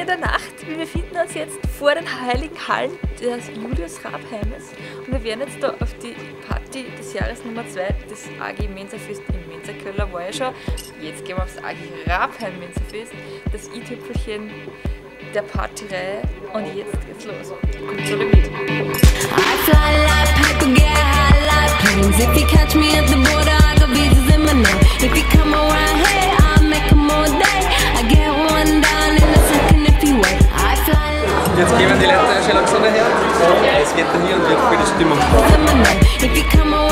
in der Nacht. Wir befinden uns jetzt vor den heiligen Hallen des Julius Rabheimes und wir werden jetzt da auf die Party des Jahres Nummer 2 des AG Mensafest in Mensaköller war ja schon. Jetzt gehen wir aufs AG Rabheim Mensafest, das i-Tüpfelchen der Partyreihe und jetzt geht's los. Kommt zurück mit. If you catch me at the border, I got visas in my name. If you come around here, I'll make them all day. I get one down in a second if you wait. I fly. Jetzt gehen die Leute schon langsam her. Es wird dann hier und wird für die Stimmung. If you come around